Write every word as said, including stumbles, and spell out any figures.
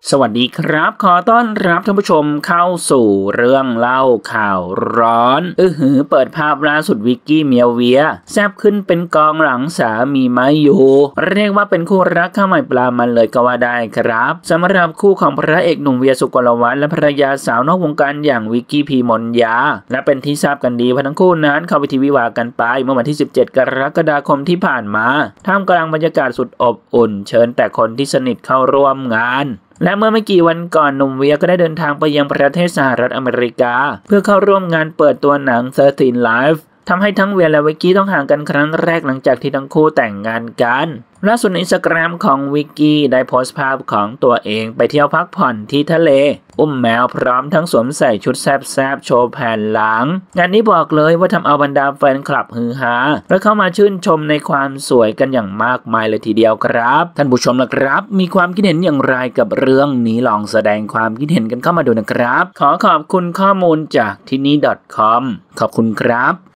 สวัสดีครับขอต้อนรับท่านผู้ชมเข้าสู่เรื่องเล่าข่าวร้อนอื้อหือเปิดภาพล่าสุดวิกกี้เมียวเวียแซบขึ้นเป็นกองหลังสามีไม่อยู่เรียกว่าเป็นคู่รักข้าวใหม่ปลามันเลยก็ว่าได้ครับสำหรับคู่ของพระเอกหนุ่มเวียสุกลวัฒน์และภรรยาสาวนอกวงการอย่างวิกกี้พีมนยาและเป็นที่ทราบกันดีว่าทั้งคู่นั้นเข้าพิธีวิวาห์กันไปเมื่อวันที่สิบเจ็ดกรกฎาคมที่ผ่านมาท่ามกลางบรรยากาศสุดอบอุ่นเชิญแต่คนที่สนิทเข้าร่วมงานและเมื่อไม่กี่วันก่อนหนุ่มเวียก็ได้เดินทางไปยังประเทศสหรัฐอเมริกาเพื่อเข้าร่วมงานเปิดตัวหนังสิบสาม Live ทำให้ทั้งเวียและวิกกี้ต้องห่างกันครั้งแรกหลังจากที่ทั้งคู่แต่งงานกันล่าสุดใน Instagram ของวิกกี้ได้โพสต์ภาพของตัวเองไปเที่ยวพักผ่อนที่ทะเลอุ้มแมวพร้อมทั้งสวมใส่ชุดแซบๆโชว์แผ่นหลังงานนี้บอกเลยว่าทำเอาบรรดาแฟนคลับฮือฮาและเข้ามาชื่นชมในความสวยกันอย่างมากมายเลยทีเดียวครับท่านผู้ชมนะครับมีความคิดเห็นอย่างไรกับเรื่องนี้ลองแสดงความคิดเห็นกันเข้ามาดูนะครับขอขอบคุณข้อมูลจากที่นี่ .com ขอบคุณครับ